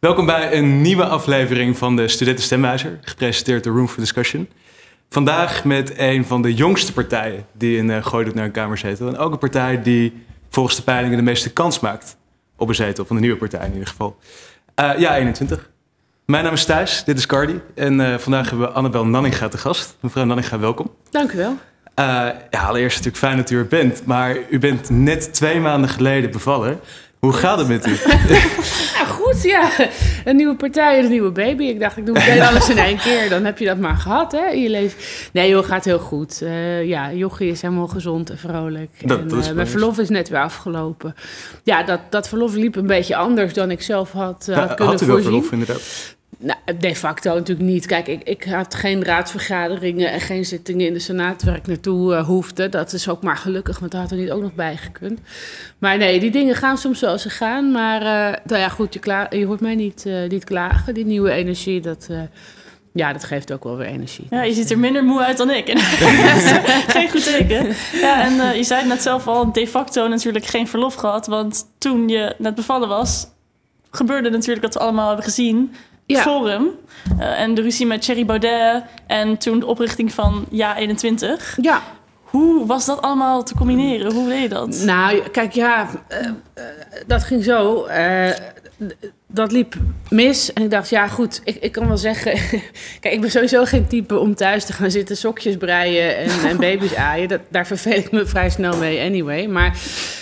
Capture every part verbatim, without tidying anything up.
Welkom bij een nieuwe aflevering van de Studenten Stemwijzer, gepresenteerd door Room for Discussion. Vandaag met een van de jongste partijen die een uh, gooi doet naar een kamerzetel. En ook een partij die volgens de peilingen de meeste kans maakt op een zetel, van de nieuwe partij in ieder geval. Uh, ja, eenentwintig. Mijn naam is Thijs, dit is Cardi. En uh, vandaag hebben we Annabel Nanninga te gast. Mevrouw Nanninga, welkom. Dank u wel. Uh, ja, allereerst natuurlijk fijn dat u er bent. Maar u bent net twee maanden geleden bevallen. Hoe gaat het met u? Ja, goed, ja. Een nieuwe partij en een nieuwe baby. Ik dacht, ik doe meteen alles in één keer. Dan heb je dat maar gehad, hè, in je leven. Nee, joh, gaat heel goed. Uh, ja, Jochie is helemaal gezond en vrolijk. Dat, en, dat is uh, mijn verlof is net weer afgelopen. Ja, dat, dat verlof liep een beetje anders dan ik zelf had, uh, had ja, kunnen had u wel voorzien. verlof, inderdaad? Nou, de facto natuurlijk niet. Kijk, ik, ik had geen raadsvergaderingen en geen zittingen in de Senaat waar ik naartoe uh, hoefde. Dat is ook maar gelukkig, want daar had er niet ook nog bij gekund. Maar nee, die dingen gaan soms zoals ze gaan. Maar uh, nou ja, goed, je, kla- je hoort mij niet, uh, niet klagen. Die nieuwe energie, dat, uh, ja, dat geeft ook wel weer energie. Ja, je ziet er minder moe uit dan ik. Geen goed teken. Ja, en uh, je zei het net zelf al, de facto natuurlijk geen verlof gehad. Want toen je net bevallen was, gebeurde natuurlijk dat we allemaal hebben gezien. Ja. Forum uh, en de ruzie met Thierry Baudet en toen de oprichting van Ja eenentwintig. Ja. Hoe was dat allemaal te combineren? Hoe deed je dat? Nou, kijk, ja, uh, uh, dat ging zo. Uh, dat liep mis. En ik dacht, ja goed, ik, ik kan wel zeggen... Kijk, ik ben sowieso geen type om thuis te gaan zitten sokjes breien en, en baby's aaien. Dat, daar verveel ik me vrij snel mee anyway. Maar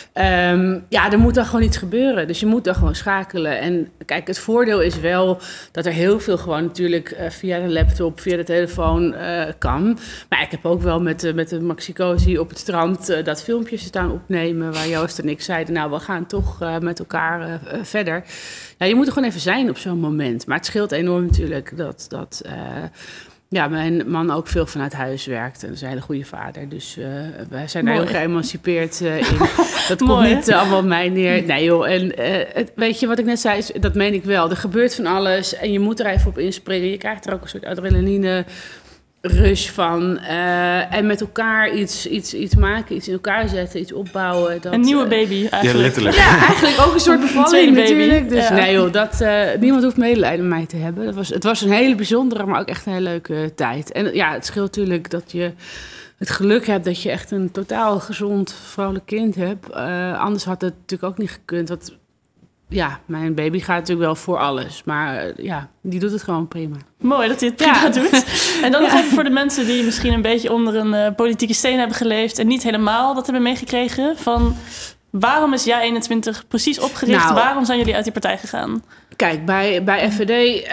um, ja, er moet dan gewoon iets gebeuren. Dus je moet dan gewoon schakelen. En kijk, het voordeel is wel dat er heel veel gewoon natuurlijk uh, via de laptop, via de telefoon uh, kan. Maar ik heb ook wel met, uh, met de Maxicosi op het strand uh, dat filmpje staan opnemen waar Joost en ik zeiden, nou, we gaan toch uh, met elkaar uh, uh, verder. Ja, je moet er gewoon even zijn op zo'n moment. Maar het scheelt enorm natuurlijk dat, dat uh, ja, mijn man ook veel vanuit huis werkt. En dat is een hele goede vader. Dus uh, wij zijn daar heel geëmancipeerd uh, in. Dat komt Mooi, niet uh, allemaal op mij neer. Nee joh, en uh, het, weet je wat ik net zei, is, dat meen ik wel. Er gebeurt van alles en je moet er even op inspringen. Je krijgt er ook een soort adrenaline rush van. Uh, en met elkaar iets, iets, iets maken, iets in elkaar zetten, iets opbouwen. Dat, een nieuwe uh, baby eigenlijk. Ja, letterlijk. Ja, eigenlijk ook een soort bevalling natuurlijk. Dus ja. nee joh, dat, uh, niemand hoeft medelijden met mij te hebben. Dat was, het was een hele bijzondere, maar ook echt een hele leuke tijd. En ja, het scheelt natuurlijk dat je het geluk hebt dat je echt een totaal gezond, vrolijk kind hebt. Uh, anders had het natuurlijk ook niet gekund. Want ja, mijn baby gaat natuurlijk wel voor alles. Maar uh, ja, die doet het gewoon prima. Mooi dat hij het prima ja. doet. En dan nog Ja. even voor de mensen die misschien een beetje onder een uh, politieke steen hebben geleefd en niet helemaal dat hebben meegekregen. Van waarom is Ja eenentwintig precies opgericht? Nou, waarom zijn jullie uit die partij gegaan? Kijk, bij, bij F V D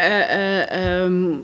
uh, uh, um,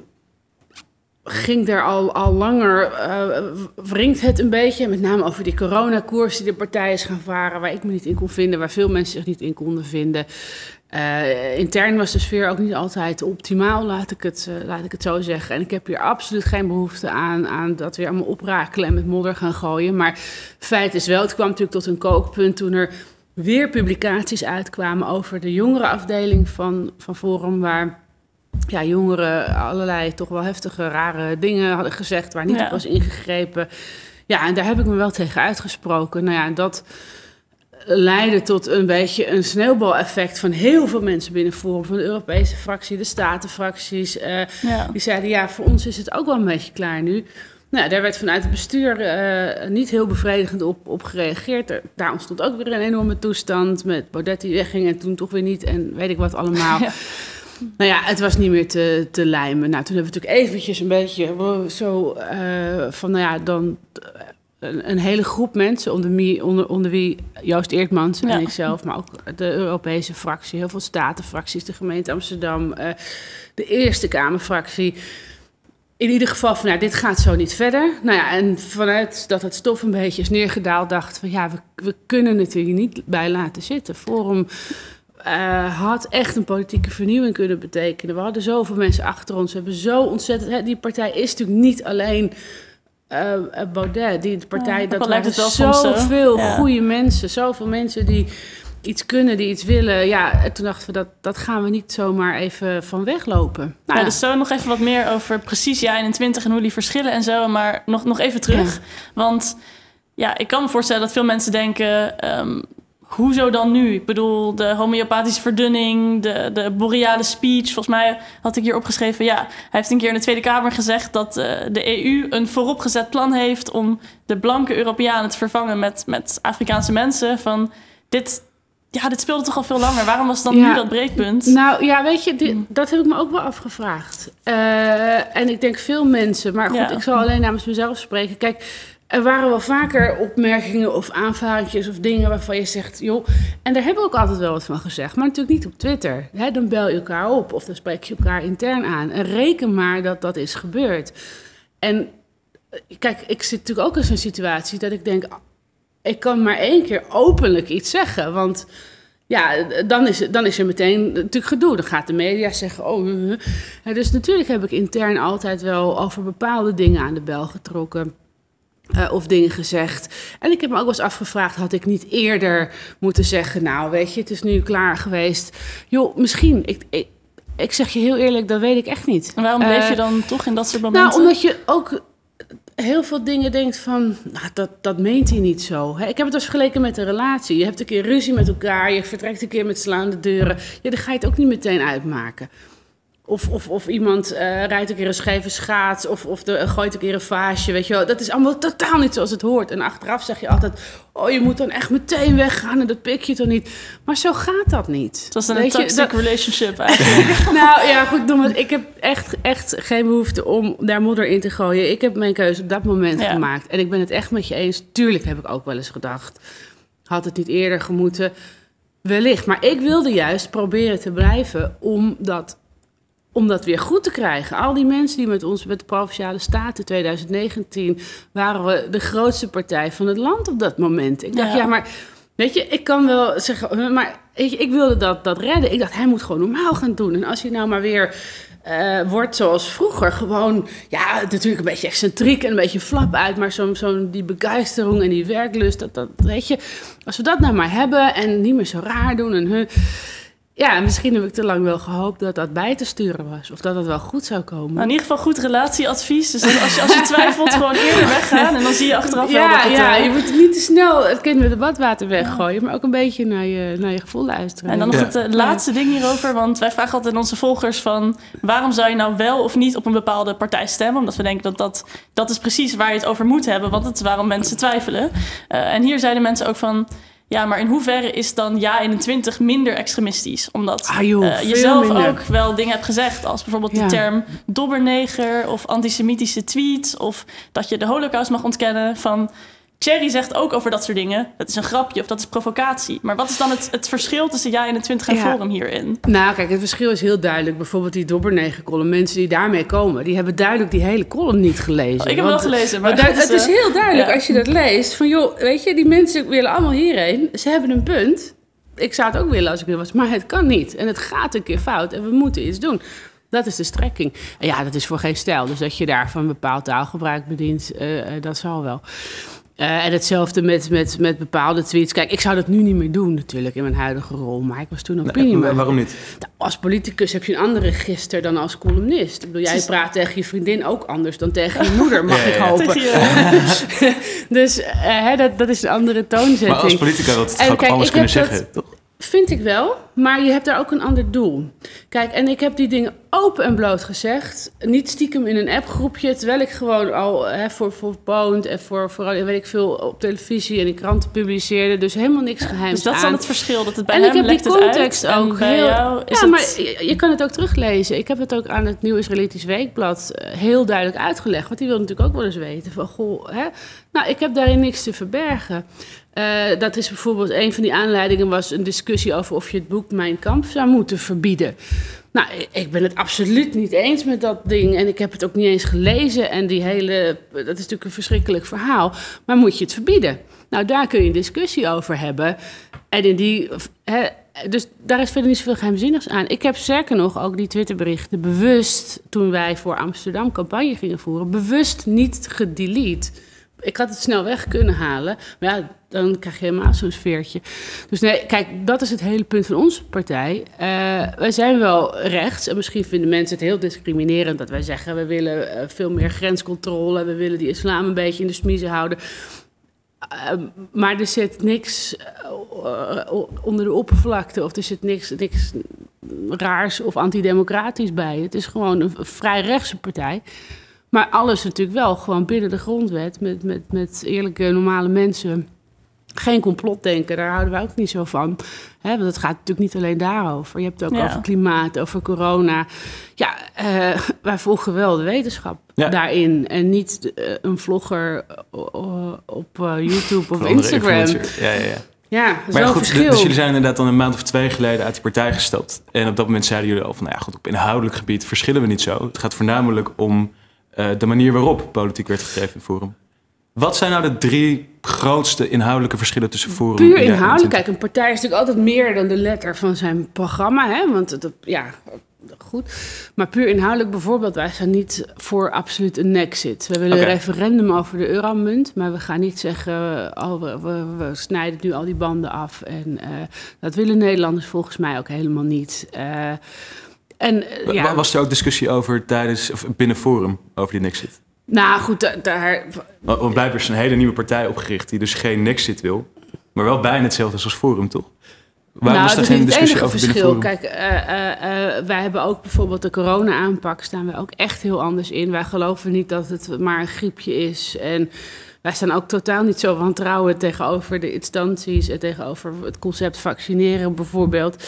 ging er al, al langer, uh, wringt het een beetje. Met name over die coronakoers die de partij is gaan varen, waar ik me niet in kon vinden, waar veel mensen zich niet in konden vinden. Uh, intern was de sfeer ook niet altijd optimaal, laat ik het, uh, laat ik het zo zeggen. En ik heb hier absoluut geen behoefte aan, aan dat weer allemaal oprakelen en met modder gaan gooien. Maar feit is wel, het kwam natuurlijk tot een kookpunt toen er weer publicaties uitkwamen over de jongerenafdeling van, van Forum, waar ja, jongeren allerlei toch wel heftige, rare dingen hadden gezegd, waar niet ja. op was ingegrepen. Ja, en daar heb ik me wel tegen uitgesproken. Nou ja, en dat leidde tot een beetje een sneeuwbaleffect van heel veel mensen binnen Forum, van de Europese fractie, de Statenfracties. Uh, ja. Die zeiden, ja, voor ons is het ook wel een beetje klaar nu. Nou, daar werd vanuit het bestuur uh, niet heel bevredigend op, op gereageerd. Er, daar ontstond ook weer een enorme toestand met Baudet die wegging en toen toch weer niet en weet ik wat allemaal. Ja. Nou ja, het was niet meer te, te lijmen. Nou, toen hebben we natuurlijk eventjes een beetje zo uh, van, nou ja, dan een, een hele groep mensen, onder, wie, onder, onder wie Joost Eertmans en ja. ikzelf, maar ook de Europese fractie, heel veel statenfracties, de gemeente Amsterdam, uh, de Eerste Kamerfractie. In ieder geval van, nou, dit gaat zo niet verder. Nou ja, en vanuit dat het stof een beetje is neergedaald, dacht van, ja, we, we kunnen het hier niet bij laten zitten. Forum Uh, had echt een politieke vernieuwing kunnen betekenen. We hadden zoveel mensen achter ons. We hebben zo ontzettend... Hè, die partij is natuurlijk niet alleen uh, Baudet. Die partij, ja, dat waren zoveel ja. goede mensen. Zoveel mensen die iets kunnen, die iets willen. Ja, en toen dachten we, dat, dat gaan we niet zomaar even van weglopen. Nou, ja, dus zo nog even wat meer over precies Ja eenentwintig en hoe die verschillen en zo. Maar nog, nog even terug. Ja. Want ja, ik kan me voorstellen dat veel mensen denken... Um, hoezo dan nu? Ik bedoel, de homeopathische verdunning, de, de boreale speech. Volgens mij had ik hier opgeschreven... ja, hij heeft een keer in de Tweede Kamer gezegd... dat uh, de E U een vooropgezet plan heeft... om de blanke Europeanen te vervangen met, met Afrikaanse mensen. Van dit, ja, dit speelde toch al veel langer. Waarom was dan ja, nu dat breekpunt? Nou ja, weet je, die, dat heb ik me ook wel afgevraagd. Uh, en ik denk veel mensen. Maar goed, ja. ik zal alleen namens mezelf spreken. Kijk... Er waren wel vaker opmerkingen of aanvaringjes of dingen waarvan je zegt... joh, en daar hebben we ook altijd wel wat van gezegd. Maar natuurlijk niet op Twitter. Hè? Dan bel je elkaar op of dan spreek je elkaar intern aan. En reken maar dat dat is gebeurd. En kijk, ik zit natuurlijk ook in zo'n situatie dat ik denk... ik kan maar één keer openlijk iets zeggen. Want ja, dan is, dan is er meteen natuurlijk gedoe. Dan gaat de media zeggen... oh, uh, uh. Dus natuurlijk heb ik intern altijd wel over bepaalde dingen aan de bel getrokken... Uh, of dingen gezegd. En ik heb me ook wel eens afgevraagd... had ik niet eerder moeten zeggen... nou, weet je, het is nu klaar geweest. Joh, misschien. Ik, ik, ik zeg je heel eerlijk, dat weet ik echt niet. En waarom bleef uh, je dan toch in dat soort momenten? Nou, omdat je ook heel veel dingen denkt van... nou, dat, dat meent hij niet zo. Hè? Ik heb het dus vergeleken met een relatie. Je hebt een keer ruzie met elkaar... je vertrekt een keer met slaande deuren. Ja, dan ga je het ook niet meteen uitmaken. Of, of, of iemand uh, rijdt een keer een scheve schaats of, of de, uh, gooit een keer een vaasje, weet je wel. Dat is allemaal totaal niet zoals het hoort. En achteraf zeg je altijd, oh, je moet dan echt meteen weggaan en dat pik je toch niet. Maar zo gaat dat niet. Het was dan een toxic relationship eigenlijk. Nou ja, goed, Dom, ik heb echt, echt geen behoefte om daar modder in te gooien. Ik heb mijn keuze op dat moment ja. gemaakt. En ik ben het echt met je eens. Tuurlijk heb ik ook wel eens gedacht, had het niet eerder gemoeten? Wellicht. Maar ik wilde juist proberen te blijven om dat... om dat weer goed te krijgen. Al die mensen die met ons, met de Provinciale Staten twintig negentien... waren we de grootste partij van het land op dat moment. Ik dacht, ja, ja maar weet je, ik kan wel zeggen... maar weet je, ik wilde dat, dat redden. Ik dacht, hij moet gewoon normaal gaan doen. En als je nou maar weer uh, wordt zoals vroeger... gewoon, ja, natuurlijk een beetje excentriek en een beetje flap uit... maar zo'n zo die begeistering en die werklust... Dat, dat, weet je, als we dat nou maar hebben en niet meer zo raar doen... en huh, ja, misschien heb ik te lang wel gehoopt dat dat bij te sturen was. Of dat het wel goed zou komen. Nou, in ieder geval goed relatieadvies. Dus als je, als je twijfelt, gewoon eerder weggaan. En dan zie je achteraf ja, wel dat het... Ja, uh... je moet niet te snel het kind met het badwater weggooien. Maar ook een beetje naar je, naar je gevoel luisteren. En dan nog ja. het uh, laatste ding hierover. Want wij vragen altijd aan onze volgers van... waarom zou je nou wel of niet op een bepaalde partij stemmen? Omdat we denken dat dat, dat is precies waar je het over moet hebben. Want het is waarom mensen twijfelen. Uh, en hier zeiden mensen ook van... ja, maar in hoeverre is dan ja eenentwintig minder extremistisch? Omdat ah, joh, uh, je zelf minder. ook wel dingen hebt gezegd... als bijvoorbeeld ja. de term dobberneger of antisemitische tweets... of dat je de holocaust mag ontkennen van... Thierry zegt ook over dat soort dingen... dat is een grapje of dat is provocatie. Maar wat is dan het, het verschil tussen ja eenentwintig en ja. Forum hierin? Nou, kijk, het verschil is heel duidelijk. Bijvoorbeeld die dobberneger-column. Mensen die daarmee komen... die hebben duidelijk die hele column niet gelezen. Oh, ik heb want, wel gelezen. Maar het, is, het is heel duidelijk ja. als je dat leest. Van joh, weet je, die mensen willen allemaal hierheen. Ze hebben een punt. Ik zou het ook willen als ik wil was. Maar het kan niet. En het gaat een keer fout. En we moeten iets doen. Dat is de strekking. En ja, dat is voor geen stijl. Dus dat je daar van bepaald taalgebruik bedient... Uh, dat zal wel. Uh, en hetzelfde met, met, met bepaalde tweets. Kijk, ik zou dat nu niet meer doen natuurlijk in mijn huidige rol. Maar ik was toen opiniemaker. Nee, waarom niet? Nou, als politicus heb je een andere register dan als columnist. Ik bedoel, jij praat tegen je vriendin ook anders dan tegen je moeder, mag ja, ja, ik hopen. Ja. Dus uh, hè, dat, dat is een andere toonzetting. Maar als politica wil het ook alles kunnen zeggen, toch? Vind ik wel, maar je hebt daar ook een ander doel. Kijk, en ik heb die dingen open en bloot gezegd. Niet stiekem in een appgroepje, terwijl ik gewoon al hè, voor, voor Poont en voor, voor weet ik veel op televisie en in kranten publiceerde. Dus helemaal niks geheims Dus dat is dan het verschil, dat het bij en hem ik heb lekt die het context uit, ook bij heel, jou is ja, het... maar je, je kan het ook teruglezen. Ik heb het ook aan het Nieuw Israëlitisch Weekblad heel duidelijk uitgelegd. Want die wil natuurlijk ook wel eens weten van, goh, hè? Nou, ik heb daarin niks te verbergen. Uh, dat is bijvoorbeeld een van die aanleidingen was een discussie over of je het boek Mein Kampf zou moeten verbieden. Nou, ik ben het absoluut niet eens met dat ding en ik heb het ook niet eens gelezen en die hele, dat is natuurlijk een verschrikkelijk verhaal, maar moet je het verbieden? Nou, daar kun je een discussie over hebben en in die, hè, dus daar is verder niet zoveel geheimzinnigs aan. Ik heb sterker nog ook die Twitterberichten bewust, toen wij voor Amsterdam campagne gingen voeren, bewust niet gedelete. Ik had het snel weg kunnen halen, maar ja, dan krijg je helemaal zo'n sfeertje. Dus nee, kijk, dat is het hele punt van onze partij. Uh, wij zijn wel rechts en misschien vinden mensen het heel discriminerend dat wij zeggen we willen uh, veel meer grenscontrole, we willen die islam een beetje in de smiezen houden. Uh, maar er zit niks uh, onder de oppervlakte of er zit niks, niks raars of antidemocratisch bij. Het is gewoon een vrij rechtse partij. Maar alles natuurlijk wel gewoon binnen de grondwet met, met, met eerlijke, normale mensen. Geen complotdenken, daar houden wij ook niet zo van. Hè, want het gaat natuurlijk niet alleen daarover. Je hebt het ook ja. over klimaat, over corona. Ja, uh, wij volgen wel de wetenschap ja. daarin. En niet uh, een vlogger uh, op uh, YouTube of Instagram. Ja, ja, ja. Ja, dat is maar wel goed, een verschil. Dus jullie zijn inderdaad dan een maand of twee geleden uit die partij gestapt. En op dat moment zeiden jullie al van, nou ja, goed, op inhoudelijk gebied verschillen we niet zo. Het gaat voornamelijk om uh, de manier waarop politiek werd gedreven in Forum. Wat zijn nou de drie grootste inhoudelijke verschillen tussen Forum Puur inhoudelijk. Kijk, een partij is natuurlijk altijd meer dan de letter van zijn programma. Hè? Want dat, ja, goed. Maar puur inhoudelijk bijvoorbeeld, wij zijn niet voor absoluut een nexit. We willen okay. een referendum over de euromunt, maar we gaan niet zeggen, oh, we, we, we snijden nu al die banden af. En uh, dat willen Nederlanders volgens mij ook helemaal niet. Uh, en, uh, ja. Was er ook discussie over tijdens, of binnen Forum over die nexit? Nou goed, daar... Want blijkbaar is een hele nieuwe partij opgericht die dus geen nexit wil, maar wel bijna hetzelfde als Forum, toch? Waarom nou, is er geen discussie over verschil. binnen Forum? Kijk, uh, uh, uh, wij hebben ook bijvoorbeeld de corona-aanpak, staan we ook echt heel anders in. Wij geloven niet dat het maar een griepje is. En wij staan ook totaal niet zo wantrouwen tegenover de instanties en tegenover het concept vaccineren bijvoorbeeld.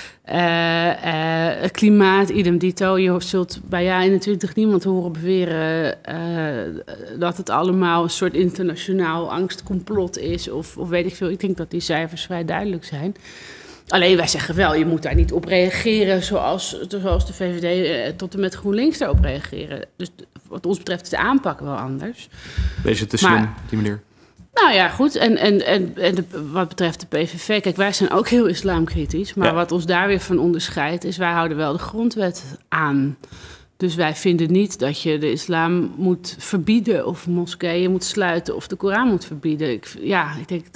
Uh, uh, klimaat, idem dito. Je zult bij jaar eenentwintig niemand horen beweren uh, dat het allemaal een soort internationaal angstcomplot is. Of, of weet ik veel. Ik denk dat die cijfers vrij duidelijk zijn. Alleen wij zeggen wel, je moet daar niet op reageren zoals, zoals de V V D uh, tot en met GroenLinks daarop reageren. Dus wat ons betreft is de aanpak wel anders. Wees het te slim, op die manier. Nou ja, goed. En, en, en, en de, wat betreft de P V V... Kijk, wij zijn ook heel islamkritisch. Maar ja. wat ons daar weer van onderscheidt... is wij houden wel de grondwet aan. Dus wij vinden niet dat je de islam moet verbieden... of moskeeën moet sluiten of de Koran moet verbieden. Ik, ja, ik denk...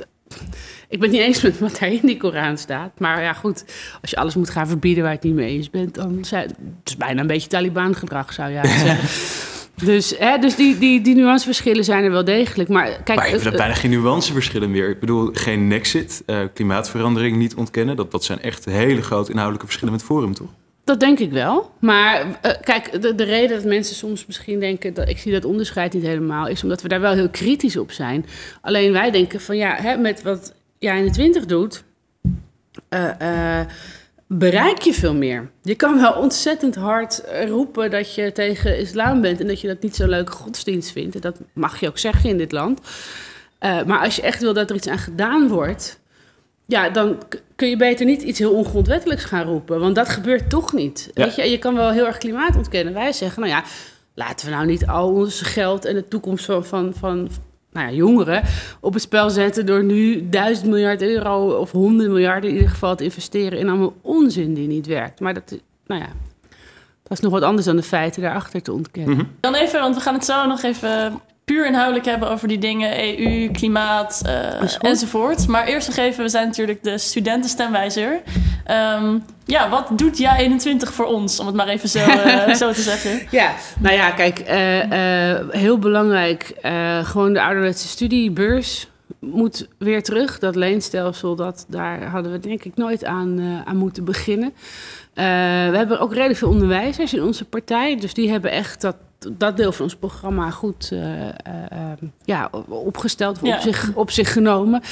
Ik ben het niet eens met wat daar in die Koran staat. Maar ja, goed. Als je alles moet gaan verbieden waar je het niet mee eens bent... dan zijn het is bijna een beetje Taliban-gedrag, zou je zeggen. Dus, hè, dus die, die, die nuanceverschillen zijn er wel degelijk. Maar, kijk, maar je hebt bijna geen nuanceverschillen meer. Ik bedoel, geen nexit, uh, klimaatverandering niet ontkennen. Dat, dat zijn echt hele grote inhoudelijke verschillen met Forum, toch? Dat denk ik wel. Maar uh, kijk, de, de reden dat mensen soms misschien denken... dat ik zie dat onderscheid niet helemaal... is omdat we daar wel heel kritisch op zijn. Alleen wij denken van ja, hè, met wat jij in de twintig doet... Uh, uh, bereik je veel meer. Je kan wel ontzettend hard roepen dat je tegen islam bent... en dat je dat niet zo'n leuke godsdienst vindt. En dat mag je ook zeggen in dit land. Uh, maar als je echt wil dat er iets aan gedaan wordt... ja, dan kun je beter niet iets heel ongrondwettelijks gaan roepen. Want dat gebeurt toch niet. Ja. Weet je? Je kan wel heel erg klimaat ontkennen. Wij zeggen, nou ja, laten we nou niet al ons geld... en de toekomst van... van, van nou ja, jongeren op het spel zetten door nu duizend miljard euro of honderd miljard in ieder geval te investeren in allemaal onzin die niet werkt. Maar dat, nou ja, dat is nog wat anders dan de feiten daarachter te ontkennen. Mm-hmm. Dan even, want we gaan het zo nog even puur inhoudelijk hebben over die dingen, E U, klimaat uh, enzovoort. Maar eerst nog even, we zijn natuurlijk de studentenstemwijzer. Um, ja, wat doet J A eenentwintig voor ons, om het maar even zo, uh, zo te zeggen? Ja, nou ja, kijk, uh, uh, heel belangrijk, uh, gewoon de ouderwetse studiebeurs moet weer terug. Dat leenstelsel, dat, daar hadden we denk ik nooit aan, uh, aan moeten beginnen. Uh, we hebben ook redelijk veel onderwijzers in onze partij, dus die hebben echt dat dat deel van ons programma goed uh, uh, ja, opgesteld, ja. op, zich, op zich genomen.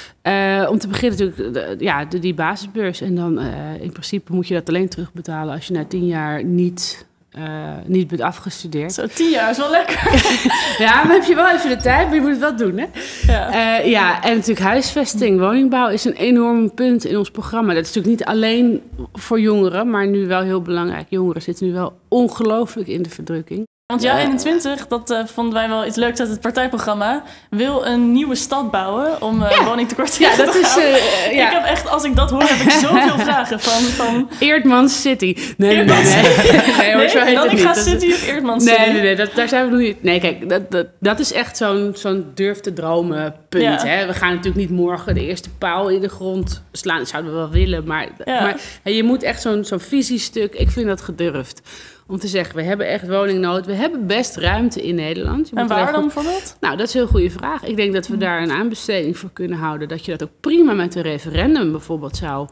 Uh, om te beginnen natuurlijk de, ja, de, die basisbeurs. En dan uh, in principe moet je dat alleen terugbetalen als je na tien jaar niet, uh, niet bent afgestudeerd. Zo, tien jaar is wel lekker. Ja, dan heb je wel even de tijd, maar je moet het wel doen, hè? Ja, uh, ja en natuurlijk huisvesting, woningbouw is een enorm punt in ons programma. Dat is natuurlijk niet alleen voor jongeren, maar nu wel heel belangrijk. Jongeren zitten nu wel ongelooflijk in de verdrukking. Want J A eenentwintig, dat uh, vonden wij wel iets leuks uit het partijprogramma, wil een nieuwe stad bouwen om uh, ja. woningtekort te ja, dat te is, uh, ja. Ik heb echt, als ik dat hoor, heb ik zoveel vragen van... van... Eerdmans City. Nee, nee, nee. nee. nee, hoor, zo nee dan ik ga niet. City of Eerdmans City. Nee, nee, nee, dat, daar zijn we nog niet... Nee, kijk, dat, dat, dat is echt zo'n, zo'n durf te dromen punt. Ja. Hè? We gaan natuurlijk niet morgen de eerste paal in de grond slaan. Dat zouden we wel willen, maar, ja. maar hè, je moet echt zo'n, zo'n visiestuk... Ik vind dat gedurfd. Om te zeggen, we hebben echt woningnood. We hebben best ruimte in Nederland. Je en moet waar goed... dan bijvoorbeeld? Nou, dat is een heel goede vraag. Ik denk dat we daar een aanbesteding voor kunnen houden. Dat je dat ook prima met een referendum bijvoorbeeld zou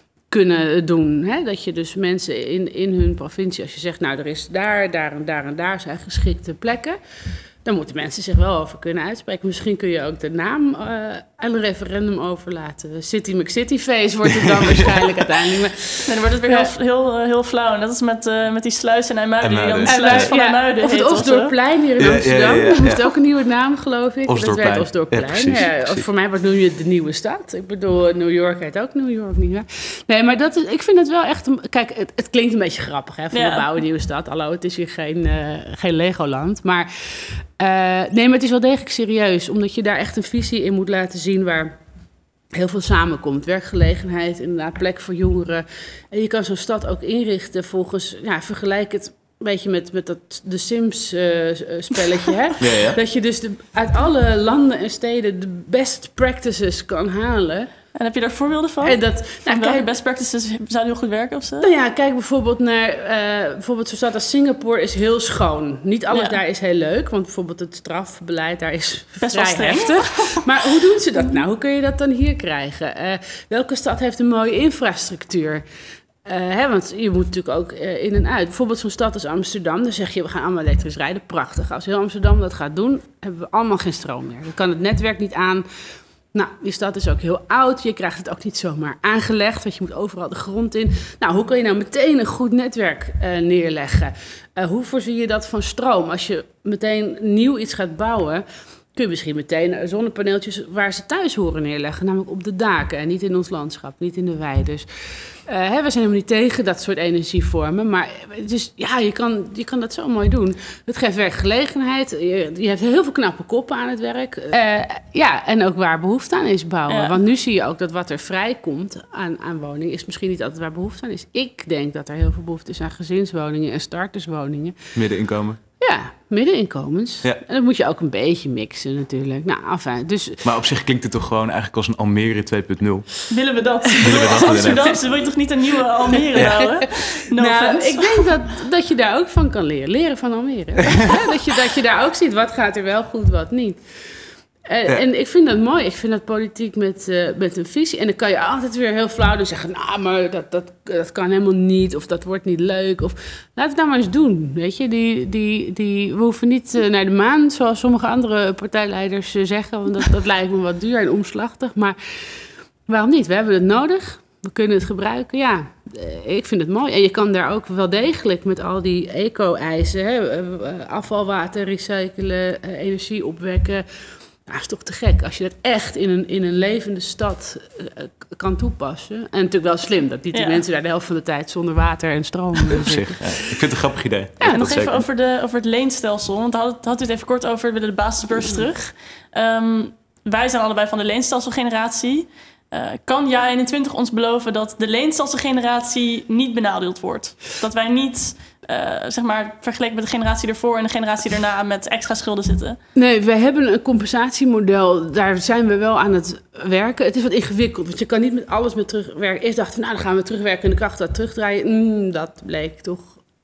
kunnen doen. Hè? Dat je dus mensen in, in hun provincie, als je zegt, nou, er is daar, daar en daar en daar zijn geschikte plekken. Dan moeten mensen zich wel over kunnen uitspreken. Misschien kun je ook de naam uh, aan een referendum overlaten. City McCity Face wordt het dan waarschijnlijk uiteindelijk. Maar, nee, dan wordt het weer ja. heel, heel, heel flauw. En dat is met, uh, met die sluis in IJmuiden. Die dan de en sluis van ja, IJmuiden Of heet, het Osdorpplein hier in ja, Amsterdam. Ja, ja, ja, dat moest ja. ook een nieuwe naam, geloof ik. Osdorpplein. Dat werd Osdorpplein. Ja, precies, ja, precies. Voor mij wordt noem je het de nieuwe stad. Ik bedoel, New York heet ook New York niet. Hè? Nee, maar dat is, ik vind het wel echt... Een, kijk, het, het klinkt een beetje grappig, hè? Van ja. we bouwen een nieuwe stad. Hallo, het is hier geen, uh, geen Legoland. Maar... Uh, nee, maar het is wel degelijk serieus. Omdat je daar echt een visie in moet laten zien waar heel veel samenkomt. Werkgelegenheid, inderdaad, plek voor jongeren. En je kan zo'n stad ook inrichten volgens... Ja, vergelijk het een beetje met, met dat The Sims uh, spelletje. Hè? Ja, ja. Dat je dus de, uit alle landen en steden de best practices kan halen... En heb je daar voorbeelden van? En dat, nou, welke best practices zouden heel goed werken of zo? Nou ja, kijk bijvoorbeeld naar... Uh, bijvoorbeeld zo'n stad als Singapore is heel schoon. Niet alles ja. daar is heel leuk. Want bijvoorbeeld het strafbeleid daar is best vrij wel heftig. Maar hoe doen ze dat nou? Hoe kun je dat dan hier krijgen? Uh, welke stad heeft een mooie infrastructuur? Uh, hè, want je moet natuurlijk ook uh, in en uit. Bijvoorbeeld zo'n stad als Amsterdam. Dan zeg je, we gaan allemaal elektrisch rijden. Prachtig. Als heel Amsterdam dat gaat doen, hebben we allemaal geen stroom meer. Dan kan het netwerk niet aan... Nou, die stad is ook heel oud. Je krijgt het ook niet zomaar aangelegd, want je moet overal de grond in. Nou, hoe kun je nou meteen een goed netwerk uh, neerleggen? Uh, hoe voorzie je dat van stroom? Als je meteen nieuw iets gaat bouwen, kun je misschien meteen zonnepaneeltjes waar ze thuis horen neerleggen. Namelijk op de daken en niet in ons landschap, niet in de wei. Dus uh, hè, we zijn helemaal niet tegen dat soort energievormen. Maar dus, ja, je kan, je kan dat zo mooi doen. Het geeft werkgelegenheid. Je, je hebt heel veel knappe koppen aan het werk. Uh, ja, en ook waar behoefte aan is bouwen. Ja. Want nu zie je ook dat wat er vrijkomt aan, aan woningen is misschien niet altijd waar behoefte aan is. Ik denk dat er heel veel behoefte is aan gezinswoningen en starterswoningen. Middeninkomen. Ja, middeninkomens. Ja. En dat moet je ook een beetje mixen natuurlijk. Nou, enfin, dus... Maar op zich klinkt het toch gewoon eigenlijk als een Almere twee punt nul. Willen we dat? Willen we dat Amsterdamse wil je toch niet een nieuwe Almere ja. bouwen? No nou, ik denk dat, dat je daar ook van kan leren. Leren van Almere. Ja, dat, je, dat je daar ook ziet, wat gaat er wel goed, wat niet. En, ja. en ik vind dat mooi. Ik vind dat politiek met, uh, met een visie. En dan kan je altijd weer heel flauw doen zeggen... nou, maar dat, dat, dat kan helemaal niet. Of dat wordt niet leuk. Of laat het nou maar eens doen. Weet je, die, die, die, we hoeven niet uh, naar de maan... zoals sommige andere partijleiders uh, zeggen. Want dat, dat lijkt me wat duur en omslachtig. Maar waarom niet? We hebben het nodig. We kunnen het gebruiken. Ja, uh, ik vind het mooi. En je kan daar ook wel degelijk met al die eco-eisen... Hè, uh, afvalwater recyclen, uh, energie opwekken... Nou, dat is toch te gek als je dat echt in een, in een levende stad uh, kan toepassen. En natuurlijk wel slim dat niet die ja. mensen daar de helft van de tijd zonder water en stroom zitten. Zich, ja. Ik vind het een grappig idee. Ja, en nog even over, de, over het leenstelsel. Want had, had u het even kort over, we willen de basisbeurs terug. Um, wij zijn allebei van de leenstelselgeneratie. Uh, kan J A eenentwintig ons beloven dat de leenstelselgeneratie niet benadeeld wordt? Dat wij niet... Uh, zeg maar, vergeleken met de generatie ervoor en de generatie daarna met extra schulden zitten? Nee, we hebben een compensatiemodel. Daar zijn we wel aan het werken. Het is wat ingewikkeld, want je kan niet met alles met terugwerken. Eerst dachten we, nou, dan gaan we terugwerkende kracht wat terugdraaien. Mm, dat bleek toch,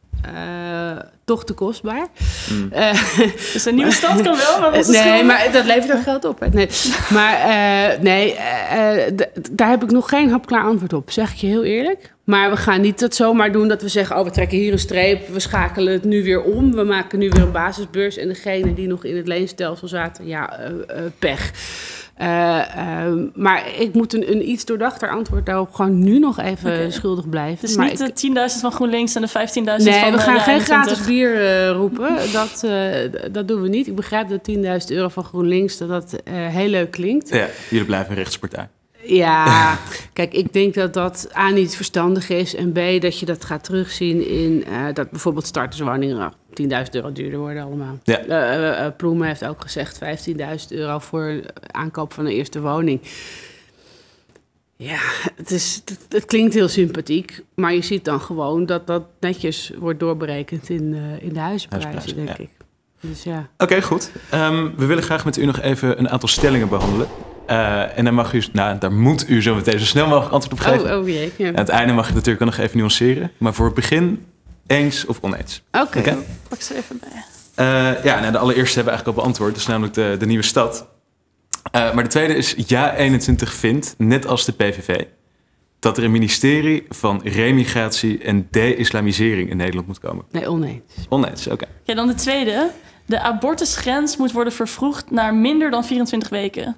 uh, toch te kostbaar. Mm. Uh, dus een nieuwe stad kan wel, maar wat is Nee, schulden? maar dat levert ook geld op. Hè? Nee, maar uh, nee, uh, d- daar heb ik nog geen hapklaar antwoord op, zeg ik je heel eerlijk. Maar we gaan niet dat zomaar doen dat we zeggen... oh, we trekken hier een streep, we schakelen het nu weer om. We maken nu weer een basisbeurs. En degene die nog in het leenstelsel zaten, ja, uh, uh, pech. Uh, uh, maar ik moet een, een iets doordachter antwoord daarop... gewoon nu nog even okay. schuldig blijven. Dus maar niet ik... de tienduizend van GroenLinks en de vijftienduizend nee, van... Nee, we gaan uh, geen eenentwintig. gratis bier uh, roepen. Dat, uh, dat doen we niet. Ik begrijp dat tienduizend euro van GroenLinks... dat dat uh, heel leuk klinkt. Ja, jullie blijven een rechtspartij. Ja, kijk, ik denk dat dat A, niet verstandig is... en B, dat je dat gaat terugzien in uh, dat bijvoorbeeld starterswoningen... tienduizend euro duurder worden allemaal. Ja. Uh, uh, Ploemen heeft ook gezegd vijftienduizend euro voor aankoop van een eerste woning. Ja, het, is, het, het klinkt heel sympathiek, maar je ziet dan gewoon... dat dat netjes wordt doorberekend in, uh, in de huizenprijzen, Huisprijs, denk ja. ik. Dus ja. Oké, okay, goed. Um, we willen graag met u nog even een aantal stellingen behandelen. Uh, en dan mag u, nou, daar moet u zo meteen zo snel mogelijk antwoord op geven. Oh, oh jee. Ja. Aan het einde mag je natuurlijk nog even nuanceren. Maar voor het begin eens of oneens. Oké. Okay. Okay? Pak ze even bij. Uh, ja, nou, de allereerste hebben we eigenlijk al beantwoord. Dat is namelijk de, de nieuwe stad. Uh, maar de tweede is Ja eenentwintig vindt, net als de P V V... dat er een ministerie van remigratie en de-islamisering in Nederland moet komen. Nee, oneens. Oneens, oké. Okay. Ja, dan de tweede. De abortusgrens moet worden vervroegd naar minder dan vierentwintig weken.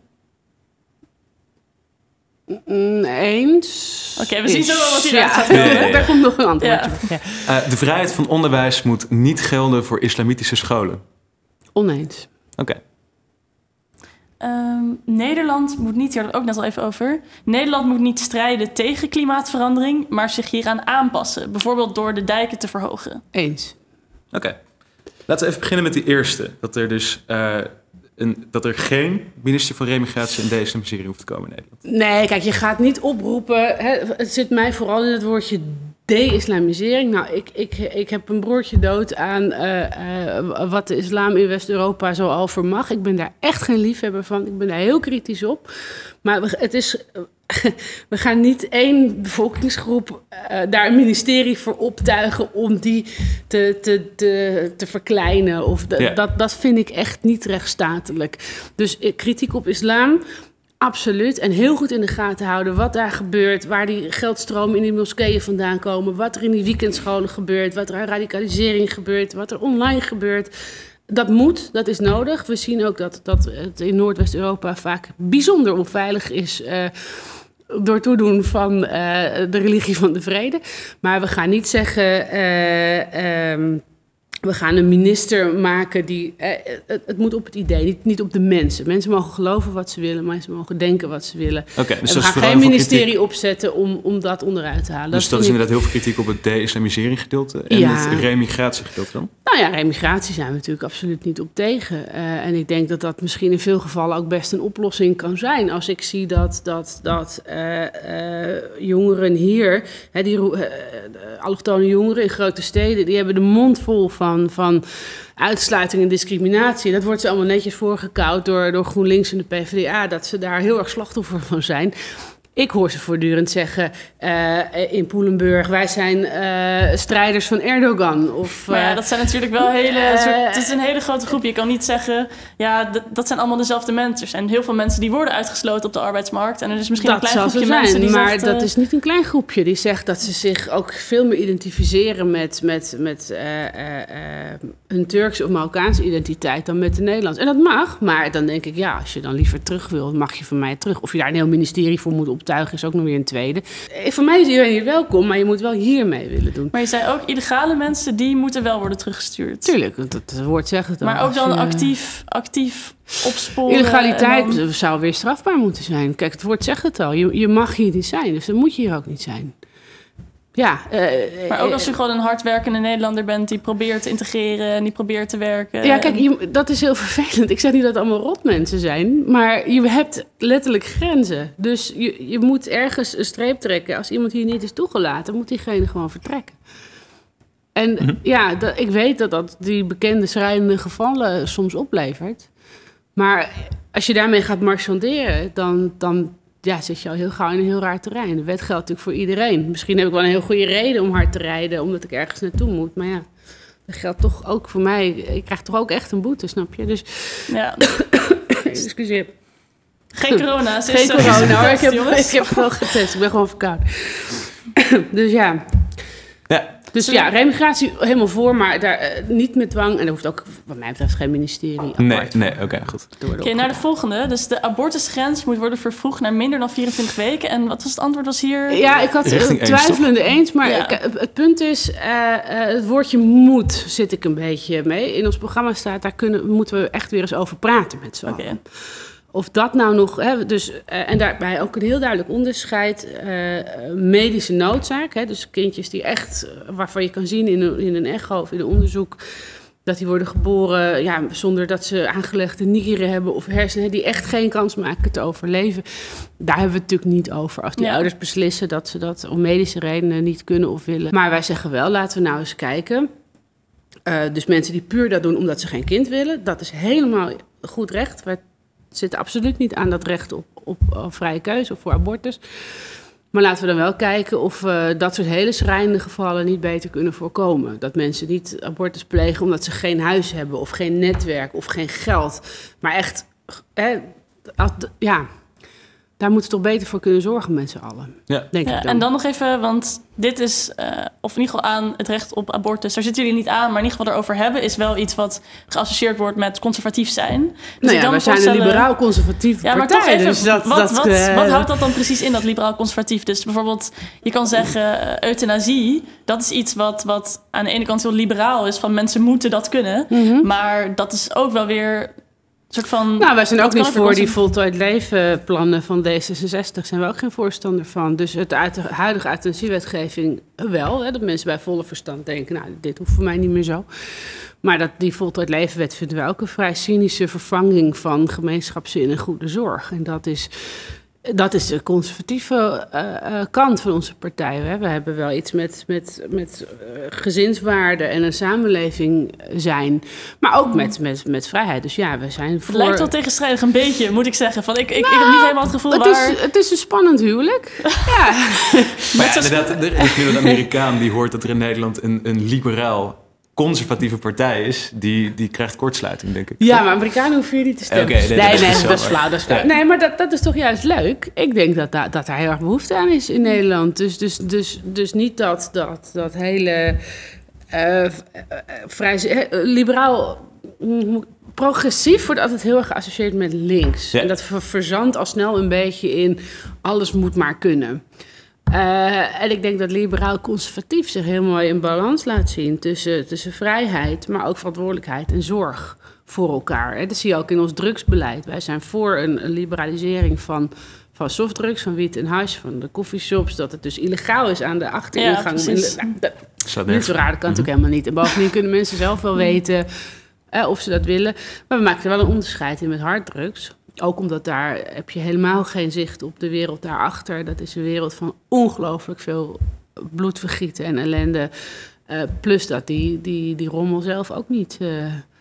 Eens. Oké, okay, we zien zo wel wat hieruit gaat komen. Ja, ja, ja. Daar komt nog een antwoordje. Ja. Uh, de vrijheid van onderwijs moet niet gelden voor islamitische scholen. Oneens. Oké. Okay. Um, Nederland moet niet, hier hadden we ook net al even over. Nederland moet niet strijden tegen klimaatverandering, maar zich hieraan aanpassen. Bijvoorbeeld door de dijken te verhogen. Eens. Oké. Okay. Laten we even beginnen met die eerste. Dat er dus uh, een, dat er geen minister van Remigratie en de-islamisering hoeft te komen in Nederland. Nee, kijk, je gaat niet oproepen. Hè, het zit mij vooral in het woordje de-islamisering. Nou, ik, ik, ik heb een broertje dood aan uh, uh, wat de islam in West-Europa zo al vermag. Ik ben daar echt geen liefhebber van. Ik ben daar heel kritisch op. Maar het is... We gaan niet één bevolkingsgroep uh, daar een ministerie voor optuigen om die te, te, te, te verkleinen. Of de, ja. dat, dat vind ik echt niet rechtsstatelijk. Dus uh, kritiek op islam, absoluut. En heel goed in de gaten houden wat daar gebeurt, waar die geldstromen in die moskeeën vandaan komen, wat er in die weekendscholen gebeurt, wat er aan radicalisering gebeurt, wat er online gebeurt. Dat moet, dat is nodig. We zien ook dat, dat het in Noordwest-Europa vaak bijzonder onveilig is Uh, door toedoen van uh, de religie van de vrede. Maar we gaan niet zeggen Uh, um, we gaan een minister maken die... Uh, het, het moet op het idee, niet, niet op de mensen. Mensen mogen geloven wat ze willen, mensen mogen denken wat ze willen. Okay, dus en we gaan geen ministerie kritiek opzetten om, om dat onderuit te halen. Dus dat, dat is inderdaad ik heel veel kritiek op het de-islamisering gedeelte en ja. het remigratie gedeelte dan? Nou ja, remigratie zijn we natuurlijk absoluut niet op tegen. Uh, en ik denk dat dat misschien in veel gevallen ook best een oplossing kan zijn. Als ik zie dat, dat, dat uh, uh, jongeren hier, hè, die uh, allochtone jongeren in grote steden, die hebben de mond vol van van uitsluiting en discriminatie. Dat wordt ze allemaal netjes voorgekauwd door, door GroenLinks en de P v d A, dat ze daar heel erg slachtoffer van zijn. Ik hoor ze voortdurend zeggen uh, in Poelenburg, wij zijn uh, strijders van Erdogan. Of, uh, maar ja, dat zijn natuurlijk wel hele... Uh, soort, het is een hele grote groep. Je kan niet zeggen, ja, d- dat zijn allemaal dezelfde mensen. Er zijn heel veel mensen die worden uitgesloten op de arbeidsmarkt. En er is misschien dat een klein groepje zijn, mensen die maar zegt, dat uh, is niet een klein groepje. Die zegt dat ze zich ook veel meer identificeren met, met, met uh, uh, uh, hun Turkse of Marokkaanse identiteit dan met de Nederlandse. En dat mag, maar dan denk ik, ja, als je dan liever terug wil, mag je van mij terug. Of je daar een heel ministerie voor moet optuigen, is ook nog weer een tweede. Voor mij is iedereen hier welkom, maar je moet wel hiermee willen doen. Maar je zei ook, illegale mensen, die moeten wel worden teruggestuurd. Tuurlijk, dat, dat woord zegt het al. Maar ook dan je, actief, actief opsporen. Illegaliteit dan zou weer strafbaar moeten zijn. Kijk, het woord zegt het al. Je, je mag hier niet zijn, dus dan moet je hier ook niet zijn. Ja, uh, maar ook als je gewoon een hardwerkende Nederlander bent die probeert te integreren en die probeert te werken. Ja, kijk, je, dat is heel vervelend. Ik zeg niet dat het allemaal rotmensen zijn, maar je hebt letterlijk grenzen. Dus je, je moet ergens een streep trekken. Als iemand hier niet is toegelaten, moet diegene gewoon vertrekken. En mm-hmm. ja, dat, ik weet dat dat die bekende schrijnende gevallen soms oplevert. Maar als je daarmee gaat marchanderen, dan... dan ja, zit je al heel gauw in een heel raar terrein. De wet geldt natuurlijk voor iedereen. Misschien heb ik wel een heel goede reden om hard te rijden, omdat ik ergens naartoe moet. Maar ja, dat geldt toch ook voor mij. Ik krijg toch ook echt een boete, snap je? Dus ja. Excuseer. Geen corona. Geen corona, hoor. Ik heb, ik heb wel getest. Ik ben gewoon verkouden. Dus ja. Ja. Dus ja, remigratie helemaal voor, maar daar uh, niet met dwang. En er hoeft ook, wat mij betreft, geen ministerie apart. Nee, nee, oké, okay, goed. Oké, okay, naar de volgende. Dus de abortusgrens moet worden vervroegd naar minder dan vierentwintig weken. En wat was het antwoord? Was hier... Ja, ik had twijfelende eens, eens, maar ja. ik, het punt is, uh, uh, het woordje moet zit ik een beetje mee. In ons programma staat, daar kunnen, moeten we echt weer eens over praten met z'n allen. Okay. Of dat nou nog, hè, dus, uh, en daarbij ook een heel duidelijk onderscheid, uh, medische noodzaak. Hè, dus kindjes die echt, uh, waarvan je kan zien in een, in een echo of in een onderzoek, dat die worden geboren ja, zonder dat ze aangelegde nieren hebben of hersenen, die echt geen kans maken te overleven. Daar hebben we het natuurlijk niet over. Als die ja. ouders beslissen dat ze dat om medische redenen niet kunnen of willen. Maar wij zeggen wel, laten we nou eens kijken. Uh, dus mensen die puur dat doen omdat ze geen kind willen, dat is helemaal goed recht. Wij zitten absoluut niet aan dat recht op, op, op vrije keuze of voor abortus. Maar laten we dan wel kijken of we dat soort hele schrijnende gevallen niet beter kunnen voorkomen. Dat mensen niet abortus plegen omdat ze geen huis hebben of geen netwerk of geen geld. Maar echt, hè, ja, daar moeten we toch beter voor kunnen zorgen met z'n allen. Ja. Denk ja, ik dan. En dan nog even, want dit is, uh, of in ieder geval aan het recht op abortus. Daar zitten jullie niet aan, maar in ieder geval erover hebben is wel iets wat geassocieerd wordt met conservatief zijn. Dus nou ja, wij zijn een liberaal-conservatieve ja, partij. Maar toch even, dus dat, wat, dat, wat, uh, wat houdt dat dan precies in, dat liberaal-conservatief? Dus bijvoorbeeld, je kan zeggen, uh, euthanasie, dat is iets wat, wat aan de ene kant heel liberaal is, van mensen moeten dat kunnen. Mm-hmm. Maar dat is ook wel weer... Soort van, nou, wij zijn ook niet voor die voltooid leven plannen van D zesenzestig. Zijn we ook geen voorstander van. Dus het uit de huidige euthanasiewetgeving wel. Hè, dat mensen bij volle verstand denken, nou, dit hoeft voor mij niet meer zo. Maar dat, die voltooid levenwet vinden we ook een vrij cynische vervanging van gemeenschapszin en goede zorg. En dat is... Dat is de conservatieve uh, uh, kant van onze partij. Hè. We hebben wel iets met, met, met uh, gezinswaarden en een samenleving zijn. Maar ook met, met, met vrijheid. Dus ja, we zijn voor... Het lijkt wel tegenstrijdig een beetje, moet ik zeggen. Van, ik, ik, nou, ik heb niet helemaal het gevoel het waar... Is, het is een spannend huwelijk. Ja. Maar ja, inderdaad, er is een Amerikaan die hoort dat er in Nederland een, een liberaal... conservatieve partij is, die, die krijgt kortsluiting, denk ik. Ja, maar Amerikanen hoeven hier niet te stemmen. Okay, nee, nee, dat, nee, is dat is flauw. Dat is flauw. Nee, maar dat, dat is toch juist leuk. Ik denk dat, da, dat daar heel erg behoefte aan is in Nederland. Dus, dus, dus, dus niet dat, dat, dat hele uh, vrij uh, liberaal... Mm, progressief wordt altijd heel erg geassocieerd met links. Ja. En dat ver, verzandt al snel een beetje in alles moet maar kunnen. Uh, en ik denk dat liberaal-conservatief zich heel mooi in balans laat zien tussen, tussen vrijheid, maar ook verantwoordelijkheid en zorg voor elkaar. Hè. Dat zie je ook in ons drugsbeleid. Wij zijn voor een, een liberalisering van, van softdrugs, van wiet en hash, van de coffeeshops, dat het dus illegaal is aan de achteringang. Ja, de, nou, dat is niet zo raar, dat kan natuurlijk helemaal niet. En bovendien kunnen mensen zelf wel weten uh, of ze dat willen. Maar we maken er wel een onderscheid in met harddrugs. Ook omdat daar heb je helemaal geen zicht op de wereld daarachter. Dat is een wereld van ongelooflijk veel bloedvergieten en ellende. Uh, plus dat die, die, die rommel zelf ook niet, uh,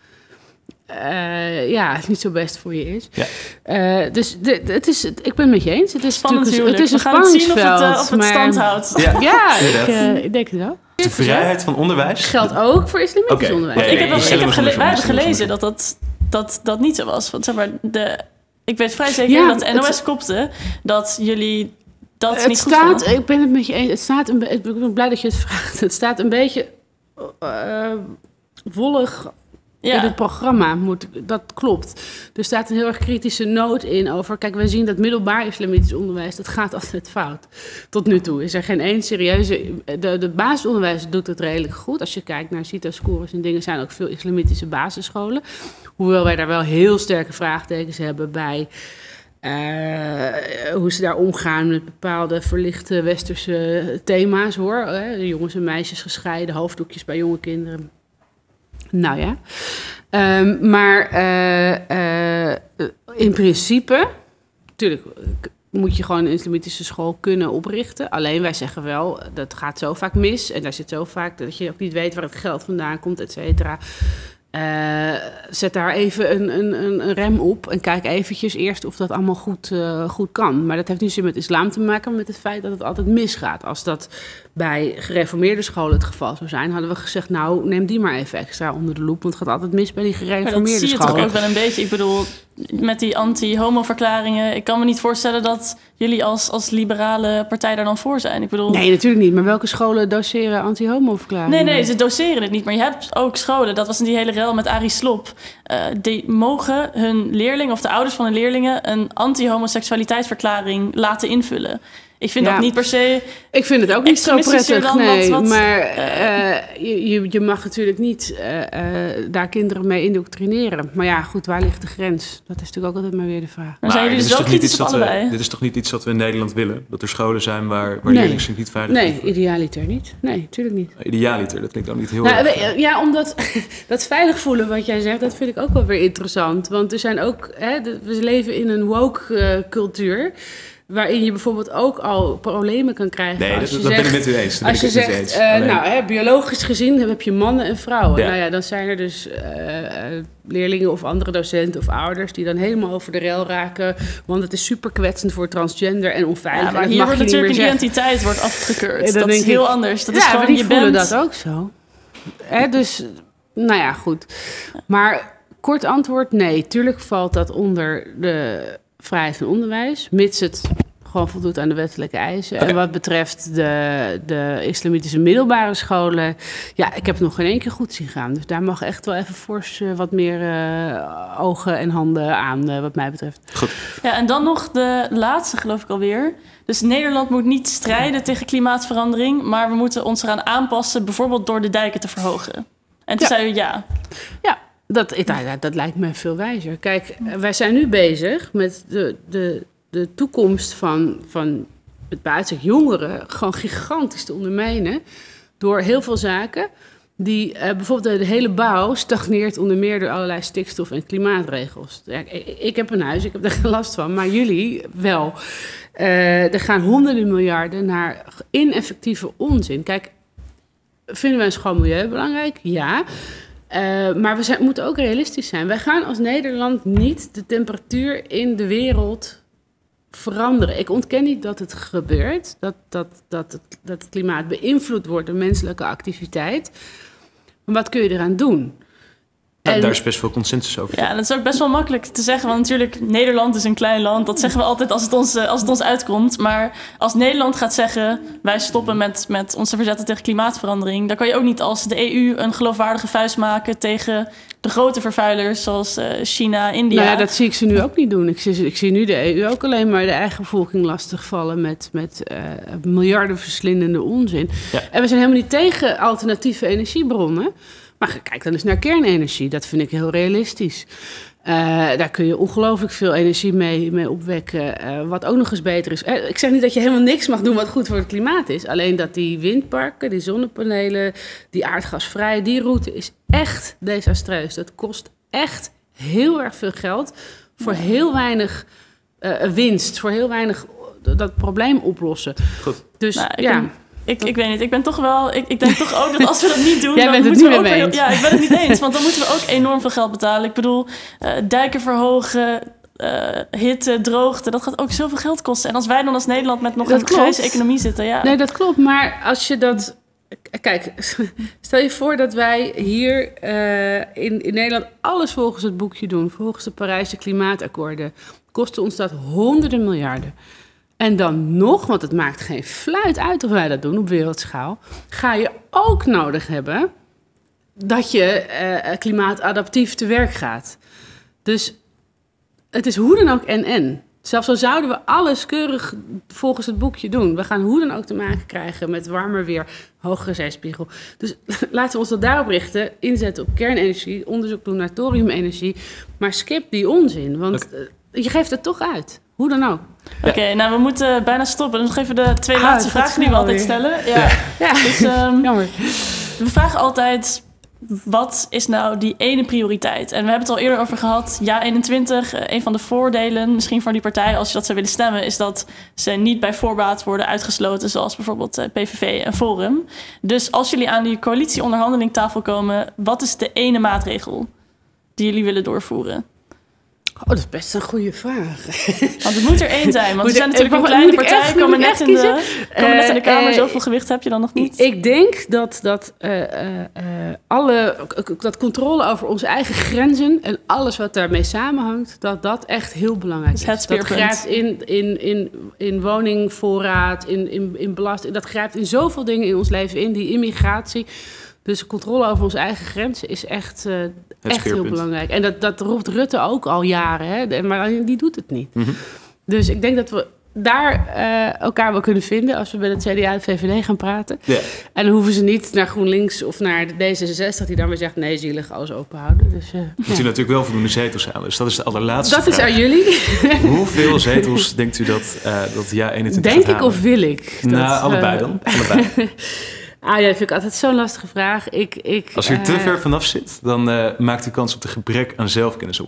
uh, ja, niet zo best voor je is. Ja. Uh, dus de, de, het is, ik ben het met je eens. Het is spannend natuurlijk het is een We gaan het zien of het, uh, of het maar, stand houdt. Ja, ja ik, uh, ik denk het wel. De vrijheid van onderwijs? Geldt ook voor islamitisch okay. onderwijs. Ja, ja, ja, ik heb, wel, ik heb gele- wij hebben gelezen dat dat, dat dat niet zo was. Want zeg maar, de... Ik weet vrij zeker ja, dat de N O S het, kopte dat jullie dat het niet goed staat, vonden. Ik ben het met je eens. Het staat een, ik ben blij dat je het vraagt. Het staat een beetje uh, wollig ja. in het programma. Moet, dat klopt. Er staat een heel erg kritische noot in over... Kijk, wij zien dat middelbaar islamitisch onderwijs... dat gaat altijd fout. Tot nu toe is er geen één serieuze... De, de basisonderwijs doet het redelijk goed. Als je kijkt naar CITO-scores en dingen... zijn ook veel islamitische basisscholen... Hoewel wij daar wel heel sterke vraagtekens hebben bij uh, hoe ze daar omgaan met bepaalde verlichte westerse thema's, hoor. Uh, jongens en meisjes gescheiden, hoofddoekjes bij jonge kinderen. Nou ja. Um, maar uh, uh, in principe, natuurlijk moet je gewoon een islamitische school kunnen oprichten. Alleen wij zeggen wel, dat gaat zo vaak mis. En daar zit zo vaak dat je ook niet weet waar het geld vandaan komt, et cetera. Uh, zet daar even een, een, een rem op en kijk eventjes eerst of dat allemaal goed, uh, goed kan. Maar dat heeft niet zozeer met islam te maken, maar met het feit dat het altijd misgaat. Als dat bij gereformeerde scholen het geval zou zijn, hadden we gezegd, nou, neem die maar even extra onder de loep, want het gaat altijd mis bij die gereformeerde scholen. Maar dat zie je toch ook wel een beetje. Ik bedoel, met die anti-homo-verklaringen, ik kan me niet voorstellen dat jullie als, als liberale partij daar dan voor zijn. Ik bedoel... Nee, natuurlijk niet. Maar welke scholen doseren anti-homo-verklaringen? Nee, nee, ze doseren het niet. Maar je hebt ook scholen, dat was in die hele rel met Arie Slob, uh, die mogen hun leerlingen of de ouders van hun leerlingen een anti-homoseksualiteitsverklaring laten invullen. Ik vind ja. dat niet per se... Ik vind het ook niet zo prettig, nee. Wat, wat, maar uh, je, je mag natuurlijk niet uh, uh, daar kinderen mee indoctrineren. Maar ja, goed, waar ligt de grens? Dat is natuurlijk ook altijd maar weer de vraag. Maar zijn jullie dus wel kritisch op allebei? We, dit is toch niet iets wat we in Nederland willen? Dat er scholen zijn waar, waar nee. leerlingen zich niet veilig Nee, idealiter niet. Nee, natuurlijk niet. Idealiter, dat klinkt ook niet heel nou, erg... Ja, omdat dat veilig voelen wat jij zegt, dat vind ik ook wel weer interessant. Want er zijn ook... Hè, we leven in een woke uh, cultuur... waarin je bijvoorbeeld ook al problemen kan krijgen. Nee, als dat, je dat zegt, ben ik met u eens. Dat als je ben ik het zegt, met u eens. uh, Alleen- nou, hè, biologisch gezien heb je mannen en vrouwen. Ja. Nou ja, dan zijn er dus uh, uh, leerlingen of andere docenten of ouders die dan helemaal over de rel raken, want het is super kwetsend voor transgender en onveilig. Ja, maar en dat hier mag wordt je niet natuurlijk meer een zeggen. identiteit wordt afgekeurd. Ja, dan dat is denk heel ik- anders. Dat ja, is gewoon, maar die je voelen bent... dat ook zo. Hè, dus, nou ja, goed. Maar kort antwoord, nee. Tuurlijk valt dat onder de vrijheid van onderwijs, mits het gewoon voldoet aan de wettelijke eisen. Okay. En wat betreft de, de islamitische middelbare scholen, ja, ik heb het nog geen één keer goed zien gaan. Dus daar mag echt wel even fors uh, wat meer uh, ogen en handen aan, uh, wat mij betreft. Goed. Ja, en dan nog de laatste, geloof ik alweer. Dus Nederland moet niet strijden tegen klimaatverandering, maar we moeten ons eraan aanpassen, bijvoorbeeld door de dijken te verhogen. En toen Ja. zei u ja. Ja, dat, dat, dat lijkt me veel wijzer. Kijk, wij zijn nu bezig met de, de, de toekomst van, van het buiten jongeren gewoon gigantisch te ondermijnen door heel veel zaken. Die uh, bijvoorbeeld de hele bouw stagneert onder meer door allerlei stikstof- en klimaatregels. Ja, ik, ik heb een huis, ik heb daar geen last van, maar jullie wel. Uh, er gaan honderden miljarden naar ineffectieve onzin. Kijk, vinden wij een schoon milieu belangrijk? Ja. Uh, maar we zijn, moeten ook realistisch zijn. Wij gaan als Nederland niet de temperatuur in de wereld veranderen. Ik ontken niet dat het gebeurt, dat, dat, dat, het, dat het klimaat beïnvloed wordt door menselijke activiteit. Maar wat kun je eraan doen? Ja, En- daar is best veel consensus over. Ja, en dat is ook best wel makkelijk te zeggen. Want natuurlijk, Nederland is een klein land. Dat zeggen we altijd als het ons, eh, als het ons uitkomt. Maar als Nederland gaat zeggen, wij stoppen met, met ons te verzetten tegen klimaatverandering, dan kan je ook niet als de E U een geloofwaardige vuist maken tegen de grote vervuilers zoals uh, China, India. Nou ja, dat zie ik ze nu ook niet doen. Ik zie, ik zie nu de E U ook alleen maar de eigen bevolking lastigvallen met, met uh, miljarden verslindende onzin. Ja. En we zijn helemaal niet tegen alternatieve energiebronnen. Maar kijk dan eens naar kernenergie. Dat vind ik heel realistisch. Uh, daar kun je ongelooflijk veel energie mee, mee opwekken. Uh, wat ook nog eens beter is. Uh, ik zeg niet dat je helemaal niks mag doen wat goed voor het klimaat is. Alleen dat die windparken, die zonnepanelen, die aardgasvrij, die route is echt desastreus. Dat kost echt heel erg veel geld voor heel weinig uh, winst. Voor heel weinig dat probleem oplossen. Goed. Dus Nou, ik ja... ben- Ik, ik weet niet, ik ben toch wel... Ik, ik denk toch ook dat als we dat niet doen... Jij dan bent het moeten niet we met ook me weer- eens. Ja, ik ben het niet eens. Want dan moeten we ook enorm veel geld betalen. Ik bedoel, uh, dijken verhogen, uh, hitte, droogte... dat gaat ook zoveel geld kosten. En als wij dan als Nederland met nog Dat een klopt. grijze economie zitten... Ja. Nee, dat klopt. Maar als je dat... Kijk, stel je voor dat wij hier uh, in, in Nederland alles volgens het boekje doen. Volgens de Parijse klimaatakkoorden. Kosten ons dat honderden miljarden. En dan nog, want het maakt geen fluit uit of wij dat doen op wereldschaal, ga je ook nodig hebben dat je uh, klimaatadaptief te werk gaat. Dus het is hoe dan ook en-en. Zelfs al zouden we alles keurig volgens het boekje doen. We gaan hoe dan ook te maken krijgen met warmer weer, hogere zeespiegel. Dus laten we ons dat daarop richten. Inzetten op kernenergie, onderzoek doen naar thoriumenergie. Maar skip die onzin, want uh, je geeft het toch uit. Hoe dan ook. Oké, okay, nou we moeten bijna stoppen. Dus nog even de twee Ah, laatste het gaat vragen die we snel altijd weer. stellen. Ja. Ja, Dus, um, jammer. we vragen altijd, wat is nou die ene prioriteit? En we hebben het al eerder over gehad. Ja, eenentwintig, een van de voordelen misschien van die partij, als je dat zou willen stemmen, is dat ze niet bij voorbaat worden uitgesloten, zoals bijvoorbeeld P V V en Forum. Dus als jullie aan die coalitieonderhandelingtafel komen, wat is de ene maatregel die jullie willen doorvoeren? Oh, dat is best een goede vraag. Want het moet er één zijn. Want Moet we zijn ik- natuurlijk een moet kleine ik echt- partij. moet Komen ik net, echt in de, kiezen? komen net in de Eh, Kamer. eh, Zoveel gewicht heb je dan nog niet. Ik denk dat, dat, uh, uh, uh, alle, dat controle over onze eigen grenzen en alles wat daarmee samenhangt, dat dat echt heel belangrijk is is. het Dat speerpunt. grijpt in, in, in, in woningvoorraad, in, in, in belasting. Dat grijpt in zoveel dingen in ons leven in, die immigratie. Dus controle over onze eigen grenzen is echt, uh, echt heel speerpunt. belangrijk. En dat, dat roept Rutte ook al jaren, hè? Maar die doet het niet. Mhm. Dus ik denk dat we daar uh, elkaar wel kunnen vinden als we met het C D A en het V V D gaan praten. Ja. En dan hoeven ze niet naar GroenLinks of naar de D zesenzestig die dan weer zegt nee, zielig, alles open houden. Dus, uh, Moet ja. u natuurlijk wel voldoende zetels halen. Dus dat is de allerlaatste Dat is vraag. aan jullie. Hoeveel zetels denkt u dat, uh, dat ja eenentwintig Denk gaat ik halen? of wil ik? Dat, Nou, allebei uh, dan. Allebei. Ah ja, dat vind ik altijd zo'n lastige vraag. Ik, ik, Als u er te uh, ver vanaf zit, dan uh, maakt u kans op de gebrek aan zelfkennis award.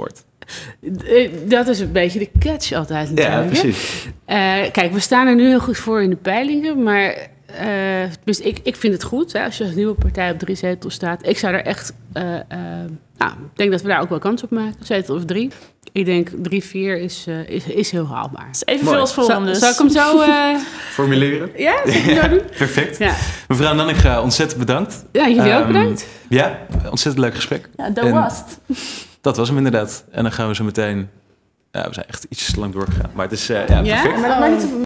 Dat is een beetje de catch altijd natuurlijk. Ja, precies. Uh, kijk, we staan er nu heel goed voor in de peilingen, maar uh, dus ik, ik vind het goed hè, als je als nieuwe partij op drie zetels staat. Ik zou er echt, uh, uh, nou, ik denk dat we daar ook wel kans op maken, zetel of drie. Ik denk drie, vier is, uh, is, is heel haalbaar. Is evenveel als Forum dus. Zal ik hem zo... Uh... Formuleren? Ja, zal ik hem zo doen? Perfect. Ja. Mevrouw Nanninga, ontzettend bedankt. Ja, jullie um, ook bedankt. Ja, ontzettend leuk gesprek. Ja, dat en was het. Dat was hem inderdaad. En dan gaan we zo meteen... Ja, we zijn echt iets te lang doorgegaan. Maar het is uh, ja, perfect. Ja? Maar dat maakt niet